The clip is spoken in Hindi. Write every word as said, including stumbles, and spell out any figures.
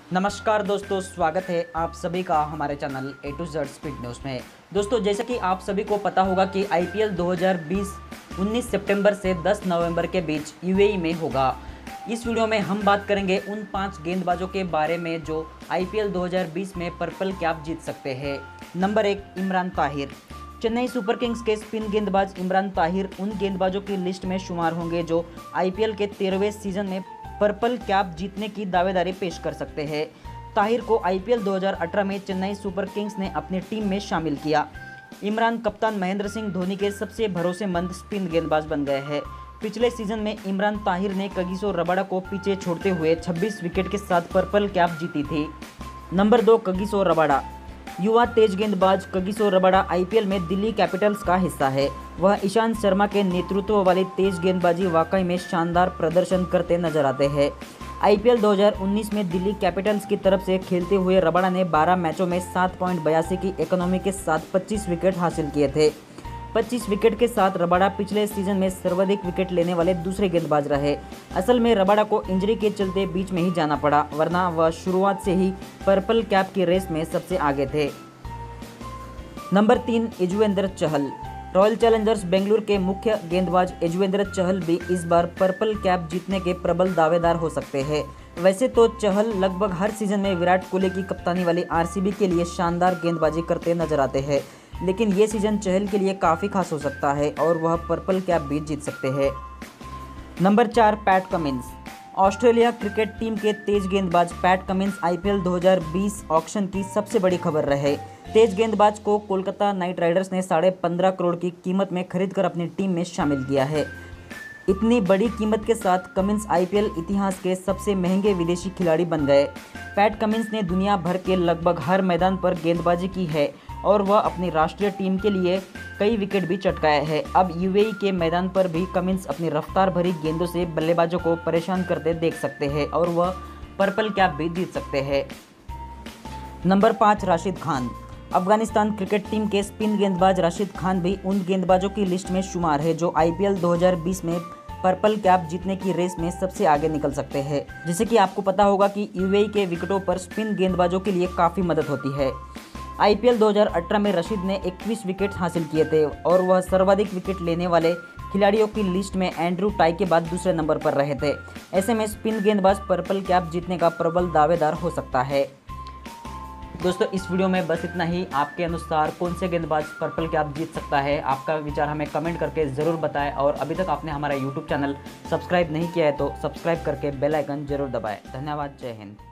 नमस्कार दोस्तों, स्वागत है आप सभी का हमारे channel A to Z speed news में। दोस्तों, जैसा कि आप सभी को पता होगा कि आईपीएल दो हज़ार बीस उन्नीस सितंबर से दस नवंबर के बीच यूएई में होगा। इस वीडियो में हम बात करेंगे उन पांच गेंदबाजों के बारे में जो आईपीएल दो हज़ार बीस में पर्पल कैप जीत सकते हैं। नंबर एक, इमरान ताहिर। चेन्नई सुपर किंग्स के स्पिन गेंदबाज इमरान ताहिर उन गेंदबाजों की लिस्ट में शुमार होंगे जो आईपीएल के तेरहवें सीजन में पर्पल कैप जीतने की दावेदारी पेश कर सकते हैं। ताहिर को आईपीएल दो हज़ार अठारह में चेन्नई सुपर किंग्स ने अपनी टीम में शामिल किया। इमरान कप्तान महेंद्र सिंह धोनी के सबसे भरोसेमंद स्पिन गेंदबाज बन गए हैं। पिछले सीजन में इमरान ताहिर ने कगिसो रबाडा को पीछे छोड़ते हुए छब्बीस विकेट के साथ पर्पल कैप जीती थी। नंबर दो, कगिसो रबाडा। युवा तेज गेंदबाज कगिसो रबाडा आईपीएल में दिल्ली कैपिटल्स का हिस्सा है। वह ईशांत शर्मा के नेतृत्व वाली तेज गेंदबाजी वाकई में शानदार प्रदर्शन करते नजर आते हैं। आईपीएल दो हज़ार उन्नीस में दिल्ली कैपिटल्स की तरफ से खेलते हुए रबाडा ने बारह मैचों में सात पॉइंट बयासी की इकोनॉमी के साथ पच्चीस विकेट हासिल किए थे। पच्चीस विकेट के साथ रबाडा पिछले सीजन में सर्वाधिक विकेट लेने वाले दूसरे गेंदबाज रहे। असल में रबाडा को इंजरी के चलते बीच में ही जाना पड़ा, वरना वह शुरुआत से ही पर्पल कैप की रेस में सबसे आगे थे। नंबर तीन, यजुवेंद्र चहल। रॉयल चैलेंजर्स बेंगलुरु के मुख्य गेंदबाज यजुवेंद्र चहल भी इस बार पर्पल कैप जीतने के प्रबल दावेदार हो सकते हैं। वैसे तो चहल लगभग हर सीजन में विराट कोहली की कप्तानी वाली आरसीबी के लिए शानदार गेंदबाजी करते नजर आते हैं, लेकिन ये सीजन चहल के लिए काफ़ी खास हो सकता है और वह पर्पल कैप भी जीत सकते हैं। नंबर चार, Pat Cummins. Australia cricket team के तेज गेंदबाज पैट कमिंस आईपीएल दो हज़ार बीस ऑक्शन की सबसे बड़ी खबर रहे। तेज गेंदबाज को कोलकाता नाइट राइडर्स ने साढ़े पंद्रह करोड़ की कीमत में खरीदकर अपनी टीम में शामिल किया है। इतनी बड़ी कीमत के साथ कमिंस आईपीएल इतिहास के सबसे महंगे विदेशी खिलाड़ी बन गए। पैट कमिंस ने दुनिया भर के लगभग हर मैदान पर गेंदबाजी की है और वह अपनी राष्ट्रीय टीम के लिए कई विकेट भी चटकाए हैं। अब यूएई के मैदान पर भी कमिंस अपनी रफ्तार भरी गेंदों से बल्लेबाजों को परेशान करते देख सकते हैं और वह पर्पल कैप भी जीत सकते हैं। नंबर पाँच, राशिद खान। अफगानिस्तान क्रिकेट टीम के स्पिन गेंदबाज राशिद खान भी उन गेंदबाजों की लिस्ट में शुमार है जो आईपीएल दो हज़ार बीस में पर्पल कैप जीतने की रेस में सबसे आगे निकल सकते हैं। जैसे कि आपको पता होगा कि यूएई के विकेटों पर स्पिन गेंदबाजों के लिए काफ़ी मदद होती है। आईपीएल दो हज़ार अठारह में राशिद ने इक्कीस विकेट हासिल किए थे और वह सर्वाधिक विकेट लेने वाले खिलाड़ियों की लिस्ट में एंड्रू टाई के बाद दूसरे नंबर पर रहे थे। ऐसे में स्पिन गेंदबाज पर्पल कैप जीतने का प्रबल दावेदार हो सकता है। दोस्तों, इस वीडियो में बस इतना ही। आपके अनुसार कौन से गेंदबाज पर्पल कैप जीत सकता है, आपका विचार हमें कमेंट करके ज़रूर बताएं और अभी तक आपने हमारा यूट्यूब चैनल सब्सक्राइब नहीं किया है तो सब्सक्राइब करके बेल आइकन जरूर दबाएं। धन्यवाद। जय हिंद।